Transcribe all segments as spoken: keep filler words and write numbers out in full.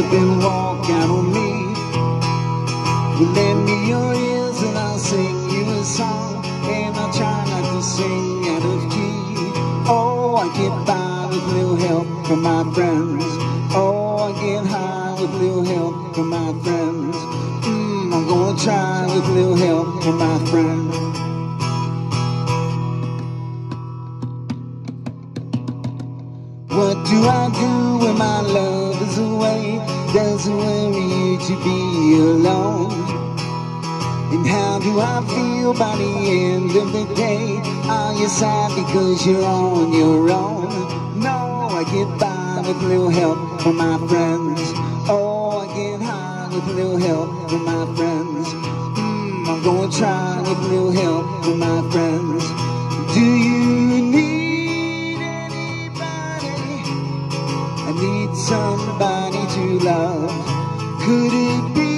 baby, walk out on me. Well, lend me your ears and I'll sing you a song, and I'll try not to sing out of key. Oh, I get by with little help from my friends. Oh, I get high with little help from my friends. Mm, I'm gonna try with little help from my friends. What do I do when my love is away? Does it worry you to be alone? And how do I feel by the end of the day? Are you sad because you're on your own? No, I get by with little help from my friends. Oh, I get high with little help from my friends. Mm, I'm gonna try with little help from my friends. Do you need anybody? I need somebody to love. Could it be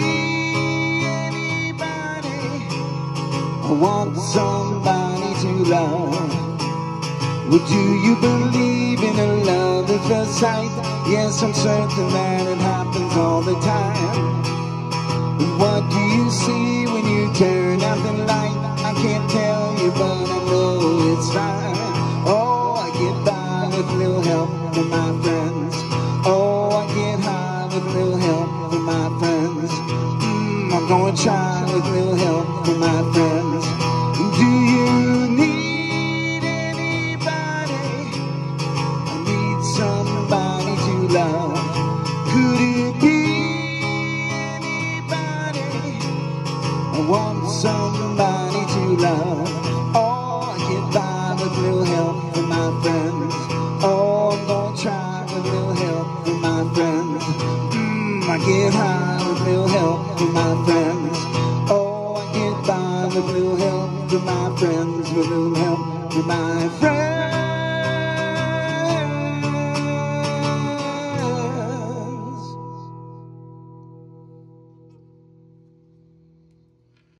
anybody? I want somebody to love. Well, do you believe in a love at first sight? Yes, I'm certain that it happens all the time. And what do you see when you turn out the light? I can't tell you, but I know it's fine. Oh, I get by with little help from my friends. Oh, I get high with little help from my friends. Mm, I'm gonna try with little help from my friends. Do you need anybody? I need somebody to love. Could it be anybody? I want somebody to love. Oh, I get by with little help from my friends. Oh, I'm gonna try with little help from my friends. Mm, I get high with little help from my friends. Oh, I get by with little help from my friends, with little help from my friends.